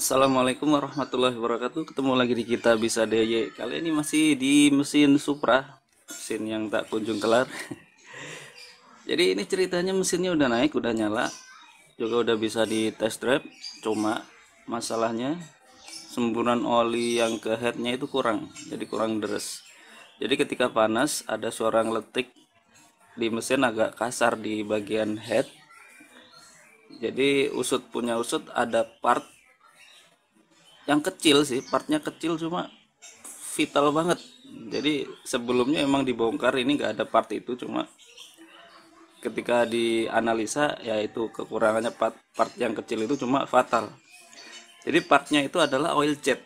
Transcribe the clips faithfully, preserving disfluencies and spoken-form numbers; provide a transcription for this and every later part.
Assalamualaikum warahmatullahi wabarakatuh. Ketemu lagi di kita bisa D Y. Kali ini masih di mesin Supra, mesin yang tak kunjung kelar. Jadi ini ceritanya mesinnya udah naik, udah nyala, juga udah bisa di test drive. Cuma masalahnya semburan oli yang ke headnya itu kurang, jadi kurang deres. Jadi ketika panas ada suara ngeletik di mesin agak kasar di bagian head. Jadi usut punya usut ada part yang kecil sih, partnya kecil cuma vital banget. Jadi sebelumnya emang dibongkar, ini nggak ada part itu, cuma ketika dianalisa yaitu kekurangannya part, part yang kecil itu cuma fatal. Jadi partnya itu adalah oil jet.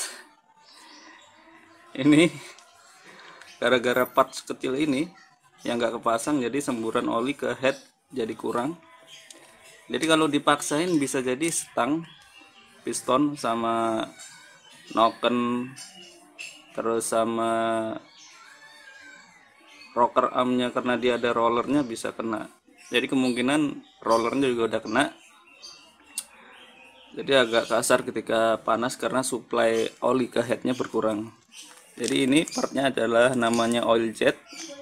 Ini gara-gara part kecil ini yang nggak kepasang, jadi semburan oli ke head jadi kurang. Jadi kalau dipaksain bisa jadi stang, piston sama noken, terus sama rocker armnya, karena dia ada rollernya bisa kena. Jadi kemungkinan rollernya juga udah kena, jadi agak kasar ketika panas karena suplai oli ke headnya berkurang. Jadi ini partnya adalah namanya oil jet.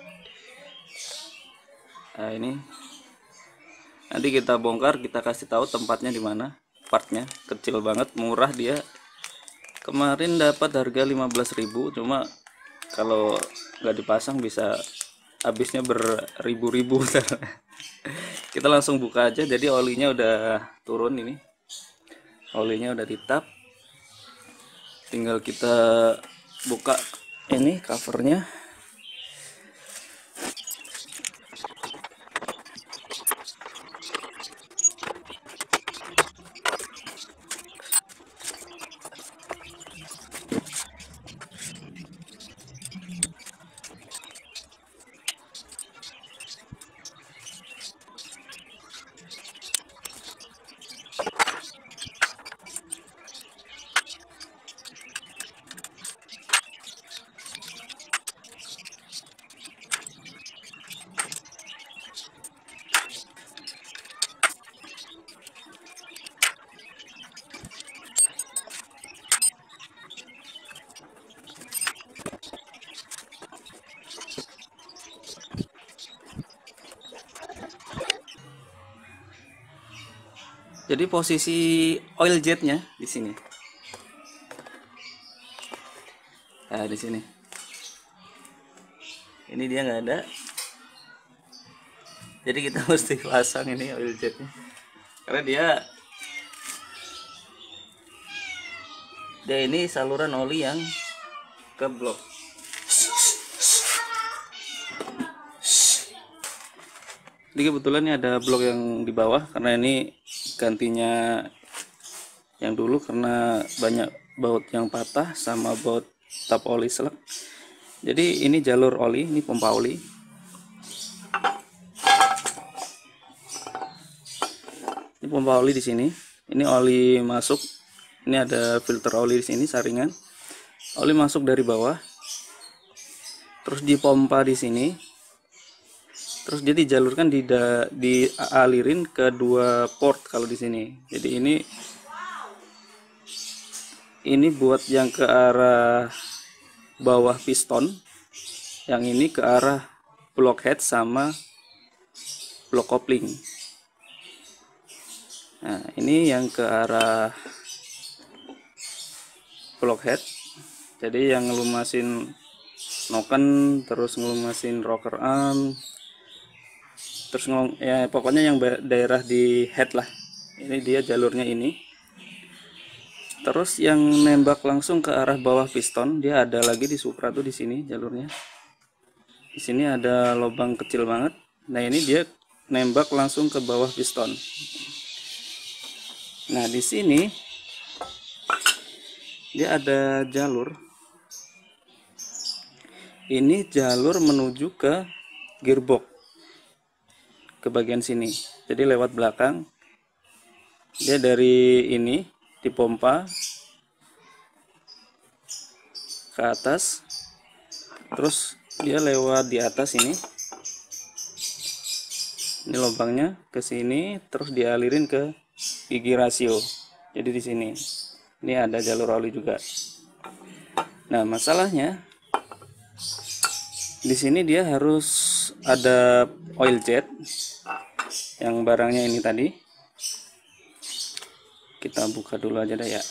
Nah ini nanti kita bongkar, kita kasih tahu tempatnya di mana. Partnya kecil banget, murah dia. Kemarin dapat harga lima belas ribu, cuma kalau nggak dipasang bisa habisnya beribu-ribu. Kita langsung buka aja. Jadi olinya udah turun, ini olinya udah ditap, tinggal kita buka ini covernya. Jadi posisi oil jetnya di sini. Nah, di sini. Ini dia nggak ada. Jadi kita mesti pasang ini oil jetnya. Karena dia dia ini saluran oli yang ke blok. Jadi kebetulan ini ada blok yang di bawah, karena ini gantinya yang dulu karena banyak baut yang patah sama baut tap oli selek. Jadi ini jalur oli, ini pompa oli. Ini pompa oli di sini. Ini oli masuk. Ini ada filter oli di sini, saringan. Oli masuk dari bawah. Terus dipompa di sini. Terus dia dijalurkan di dialirin ke dua port kalau di sini. Jadi ini ini buat yang ke arah bawah piston, yang ini ke arah block head sama block kopling. Nah, ini yang ke arah block head. Jadi yang ngelumasin noken, terus ngelumasin rocker arm, terus ngomong ya pokoknya yang daerah di head lah. Ini dia jalurnya ini. Terus yang nembak langsung ke arah bawah piston, dia ada lagi di Supra tuh di sini jalurnya. Di sini ada lubang kecil banget. Nah, ini dia nembak langsung ke bawah piston. Nah, di sini dia ada jalur. Ini jalur menuju ke gearbox, ke bagian sini. Jadi lewat belakang. Dia dari ini dipompa ke atas, terus dia lewat di atas ini. Ini lubangnya ke sini, terus dialirin ke gigi rasio. Jadi di sini. Ini ada jalur oli juga. Nah, masalahnya di sini dia harus ada oil jet yang barangnya ini tadi. Kita buka dulu aja deh ya.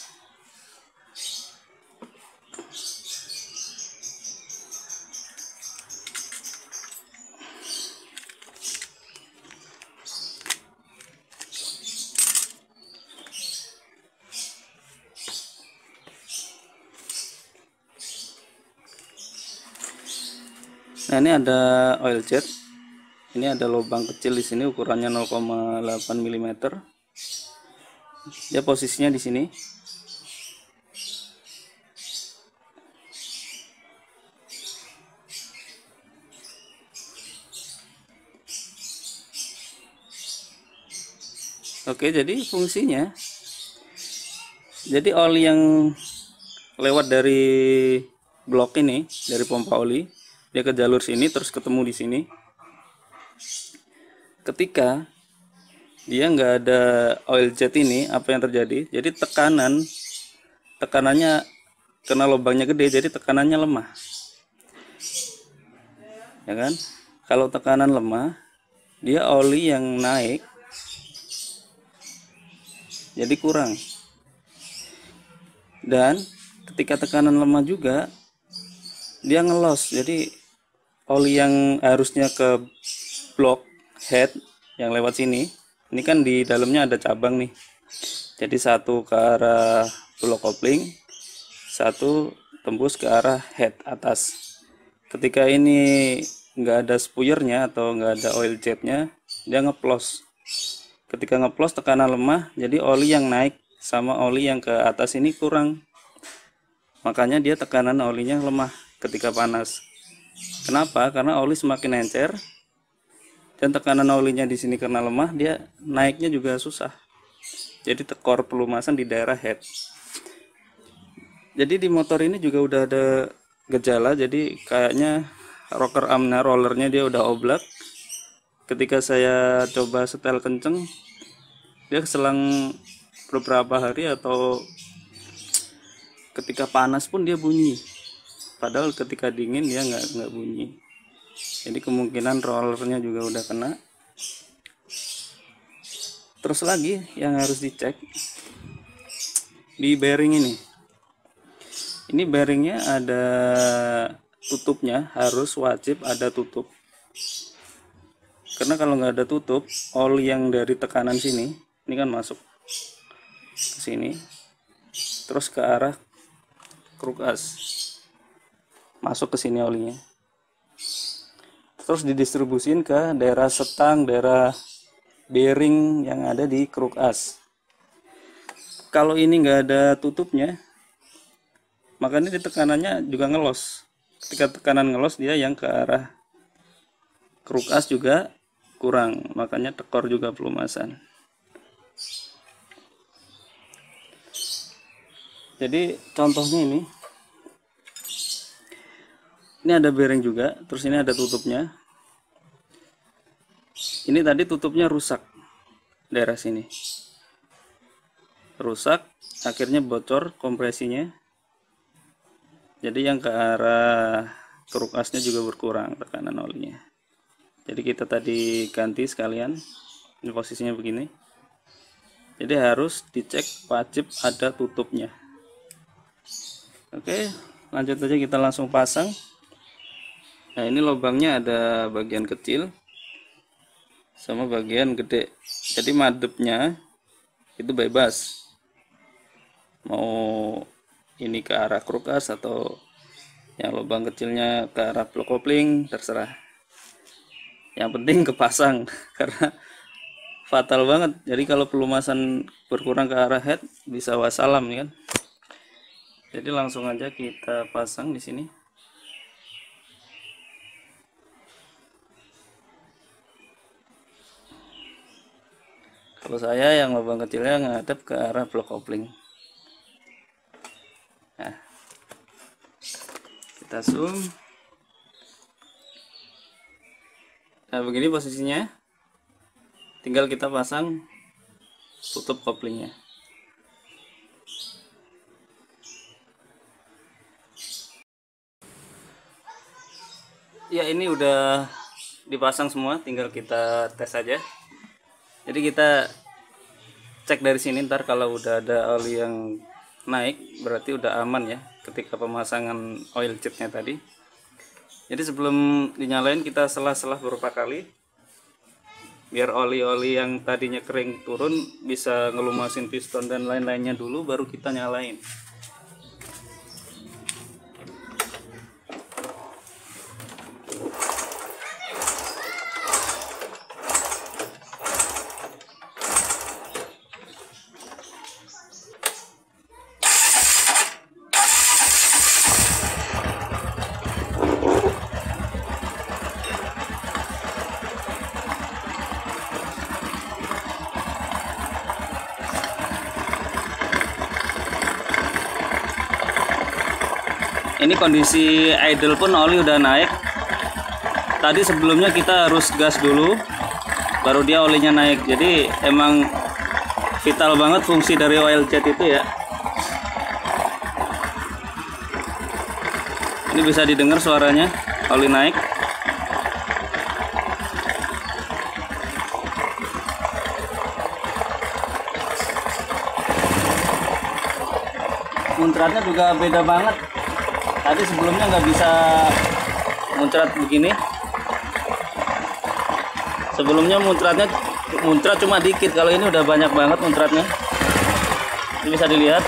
Nah, ini ada oil jet. Ini ada lubang kecil di sini, ukurannya nol koma delapan milimeter. Dia posisinya di sini. Oke, jadi fungsinya, jadi oli yang lewat dari blok ini, dari pompa oli, dia ke jalur sini terus ketemu di sini. Ketika dia nggak ada oil jet ini, apa yang terjadi? Jadi tekanan tekanannya, karena lubangnya gede, jadi tekanannya lemah, ya kan? Kalau tekanan lemah, dia oli yang naik jadi kurang. Dan ketika tekanan lemah juga, dia ngelos. Jadi oli yang harusnya ke blok head yang lewat sini, ini kan di dalamnya ada cabang nih. Jadi satu ke arah blok kopling, satu tembus ke arah head atas. Ketika ini nggak ada spuyernya atau nggak ada oil jetnya, dia ngeplos. Ketika ngeplos tekanan lemah, jadi oli yang naik sama oli yang ke atas ini kurang. Makanya dia tekanan olinya lemah ketika panas. Kenapa? Karena oli semakin encer dan tekanan olinya di sini karena lemah, dia naiknya juga susah. Jadi tekor pelumasan di daerah head. Jadi di motor ini juga udah ada gejala, jadi kayaknya rocker armnya, rollernya dia udah oblak. Ketika saya coba setel kenceng, dia selang beberapa hari atau ketika panas pun dia bunyi, padahal ketika dingin dia nggak nggak bunyi. Jadi kemungkinan rollernya juga udah kena. Terus lagi yang harus dicek di bearing ini. Ini bearingnya ada tutupnya, harus wajib ada tutup. Karena kalau nggak ada tutup, oli yang dari tekanan sini, ini kan masuk ke sini, terus ke arah kruk as, masuk ke sini olinya. Terus didistribusin ke daerah setang, daerah bearing yang ada di kruk as. Kalau ini nggak ada tutupnya, makanya di tekanannya juga ngelos. Ketika tekanan ngelos, dia yang ke arah kruk as juga kurang, makanya tekor juga pelumasan. Jadi contohnya ini, ini ada bearing juga, terus ini ada tutupnya. Ini tadi tutupnya rusak, daerah sini rusak, akhirnya bocor kompresinya. Jadi yang ke arah kruk asnya juga berkurang tekanan olinya. Jadi kita tadi ganti sekalian, ini posisinya begini. Jadi harus dicek, wajib ada tutupnya. Oke, lanjut aja, kita langsung pasang. Nah, ini lubangnya ada bagian kecil sama bagian gede. Jadi madepnya itu bebas, mau ini ke arah kruk as atau yang lubang kecilnya ke arah blok kopling, terserah. Yang penting kepasang karena fatal banget. Jadi kalau pelumasan berkurang ke arah head, bisa wassalam kan. Jadi langsung aja kita pasang di sini. Kalau saya yang lubang kecilnya ngadep ke arah blok kopling. Nah, kita zoom. Nah, begini posisinya. Tinggal kita pasang tutup koplingnya. Ya, ini udah dipasang semua, tinggal kita tes aja. Jadi kita cek dari sini, ntar kalau udah ada oli yang naik berarti udah aman ya ketika pemasangan oil jetnya tadi. Jadi sebelum dinyalain kita selah-selah beberapa kali biar oli-oli yang tadinya kering turun, bisa ngelumasin piston dan lain-lainnya dulu, baru kita nyalain. Ini kondisi idle pun oli udah naik. Tadi sebelumnya kita harus gas dulu baru dia olinya naik. Jadi emang vital banget fungsi dari oil jet itu ya. Ini bisa didengar suaranya oli naik. Muncratnya juga beda banget. Tadi sebelumnya nggak bisa muncrat begini. Sebelumnya muncratnya muncrat cuma dikit. Kalau ini udah banyak banget muncratnya. Ini bisa dilihat,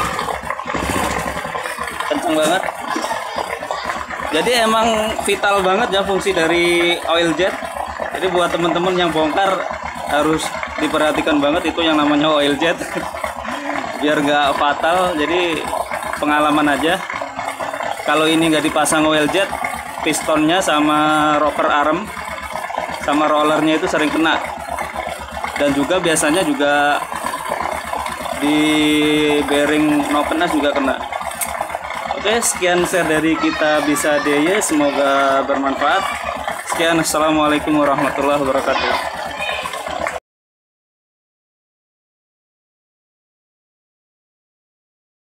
kencang banget. Jadi emang vital banget ya fungsi dari oil jet. Jadi buat teman-teman yang bongkar harus diperhatikan banget itu yang namanya oil jet. Biar nggak fatal. Jadi pengalaman aja. Kalau ini nggak dipasang oil jet, pistonnya sama rocker arm sama rollernya itu sering kena, dan juga biasanya juga di bearing no penas juga kena. Oke, sekian share dari kita Bisa D I Y, semoga bermanfaat. Sekian, assalamualaikum warahmatullahi wabarakatuh.